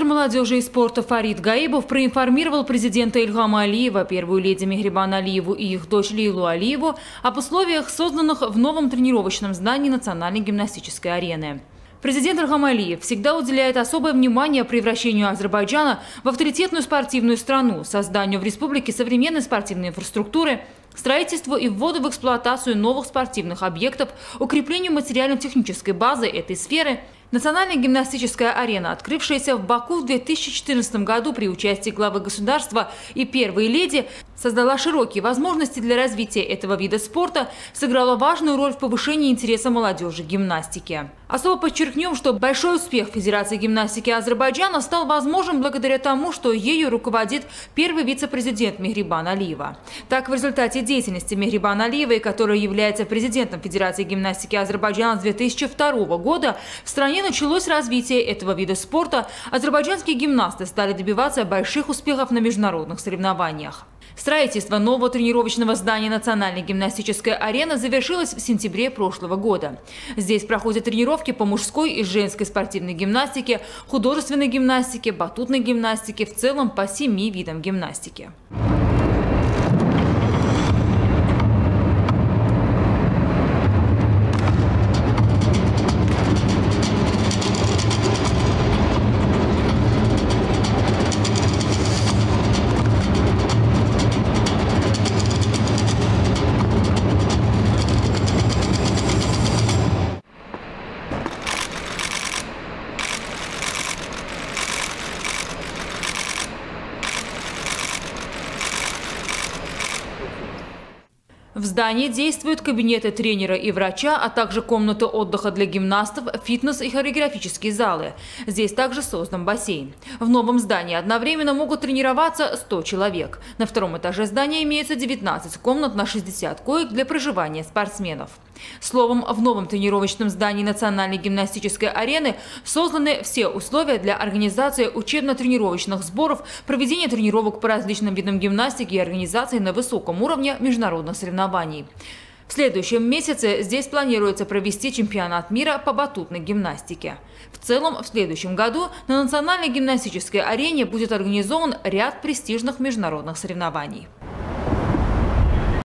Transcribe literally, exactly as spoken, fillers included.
Министр молодежи и спорта Фарид Гаибов проинформировал президента Ильгама Алиева, первую леди Мехрибан Алиеву и их дочь Лейлу Алиеву об условиях, созданных в новом тренировочном здании Национальной гимнастической арены. Президент Ильгам Алиев всегда уделяет особое внимание превращению Азербайджана в авторитетную спортивную страну, созданию в республике современной спортивной инфраструктуры, строительству и вводу в эксплуатацию новых спортивных объектов, укреплению материально-технической базы этой сферы. Национальная гимнастическая арена, открывшаяся в Баку в две тысячи четырнадцатом году при участии главы государства и первой леди, создала широкие возможности для развития этого вида спорта, сыграла важную роль в повышении интереса молодежи к гимнастике. Особо подчеркнем, что большой успех Федерации гимнастики Азербайджана стал возможен благодаря тому, что ею руководит первый вице-президент Мехрибан Алиева. Так, в результате деятельности Мехрибан Алиевой, которая является президентом Федерации гимнастики Азербайджана с две тысячи второго года, в стране началось развитие этого вида спорта. Азербайджанские гимнасты стали добиваться больших успехов на международных соревнованиях. Строительство нового тренировочного здания Национальной гимнастической арены завершилось в сентябре прошлого года. Здесь проходят тренировки по мужской и женской спортивной гимнастике, художественной гимнастике, батутной гимнастике, в целом по семи видам гимнастики. В здании действуют кабинеты тренера и врача, а также комнаты отдыха для гимнастов, фитнес и хореографические залы. Здесь также создан бассейн. В новом здании одновременно могут тренироваться сто человек. На втором этаже здания имеется девятнадцать комнат на шестьдесят коек для проживания спортсменов. Словом, в новом тренировочном здании Национальной гимнастической арены созданы все условия для организации учебно-тренировочных сборов, проведения тренировок по различным видам гимнастики и организации на высоком уровне международных соревнований. В следующем месяце здесь планируется провести чемпионат мира по батутной гимнастике. В целом, в следующем году на Национальной гимнастической арене будет организован ряд престижных международных соревнований.